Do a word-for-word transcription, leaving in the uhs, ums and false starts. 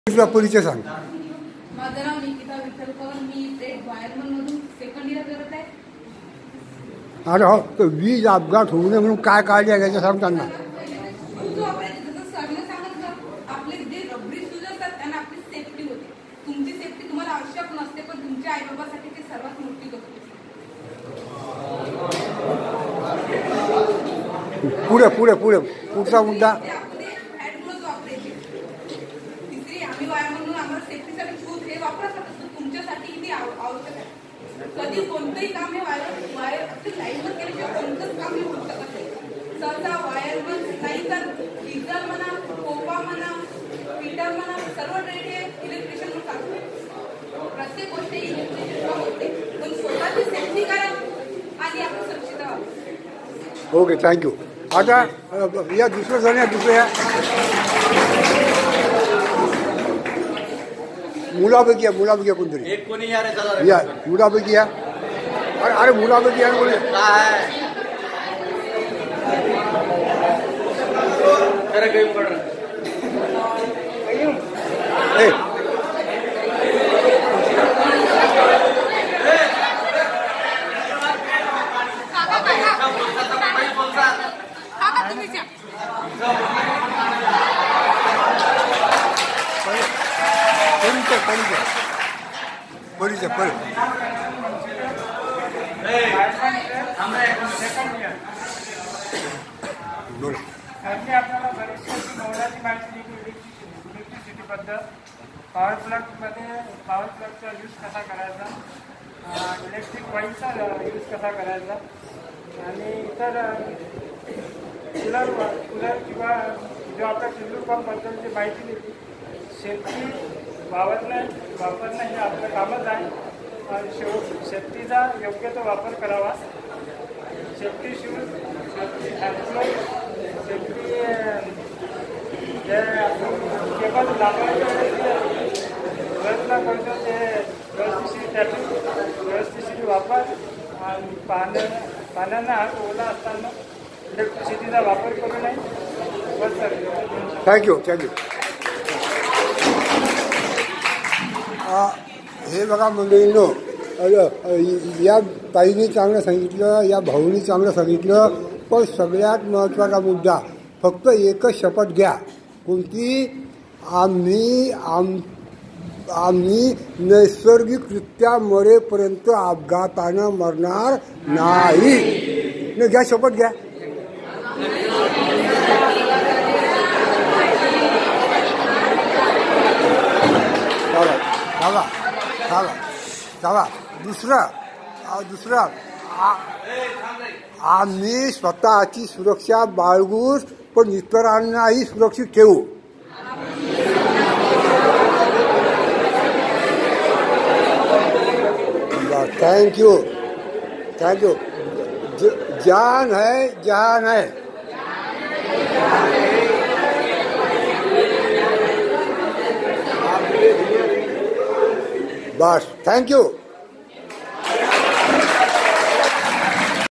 तुझा परिचय सांग. माझं नाव निकिता विठ्ठलकर. मी ट्रेड वायरमन मधून सेकंड इयर करत आहे. अरे हो, तर वीज अपघात होऊ नये म्हणून काय काळजी आहे याचं सांग त्यांना. आपले जे रबरी शूज असतात त्यांना आपली सेफ्टी होते. तुमची सेफ्टी तुम्हाला आवश्यक नसते, पण तुमच्या आई बाबासाठी ते सर्वात मोठी गोष्ट. पुढे पुढे पुढे पुढचा मुद्दा. सेफ्टीसाठी शूज हे वापरत असतात, तुमच्यासाठी ते आवश्यक आहे. कधी कोणतंही काम हे वायर वायर आपली लाईनवर केल्याशिवाय कोणतंच काम हे होऊ शकत नाही. सहसा वायरमन नाही तर डिझेल म्हणा, कोपा म्हणा, फिटर म्हणा, सर्व ट्रेड हे इलेक्ट्रिशियनवर चालतो. प्रत्येक गोष्ट इलेक्ट्रिशियनवर होते, पण स्वतःची सेफ्टी करा आणि आपण सुरक्षित राहा. Okay, thank you. आता या दुसरं जण या दुसऱ्या मुलापैकी या मुलापैकी या कोणतरी एक कोणी या रे चला या मुलापैकी या. अरे अरे मुलापैकी या कोणी. अरे गेम पड रहा ए परिचय परिचय बोला. त्यांनी आपल्याला बरीचशी महत्त्वाची माहिती दिली इलेक्ट्रिसिटीबद्दल. पॉवर प्लगमध्ये पॉवर प्लगचा यूज कसा करायचा, इलेक्ट्रिक कॉईलचा यूज कसा करायचा आणि इतर कूलर कूलर किंवा जो आपल्या चिल्लू पंपबद्दलची माहिती दिली. शेती वावरणं वापरणं हे आपलं कामच आहे. शेव शेतीचा योग्य तो वापर करावा. Safety shoes, safety hand glove, safety जे आपण केबल लावायचे प्रयत्न करतो ते व्यवस्थित त्याची व्यवस्थित वापर आणि पाण्या पाण्यानं हात ओला असताना इलेक्ट्रिसिटीचा वापर करू नये. बस सर. Thank you thank you. हे बघा मंडळींनो, या ताईने चांगलं सांगितलं, या भाऊनी चांगलं सांगितलं, पण सगळ्यात महत्त्वाचा मुद्दा फक्त एकच शपथ घ्या. कोणती? आम्ही आम आम्ही नैसर्गिकरित्या मरेपर्यंत अपघातानं मरणार नाही. न घ्या, शपथ घ्या. चाला चाला चाला. दुसरं दुसरं आम्ही स्वतःची सुरक्षा बाळगू, पण इतरांनाही सुरक्षित ठेवू. Thank you thank you. जान है जान है. बस, थँक्यू.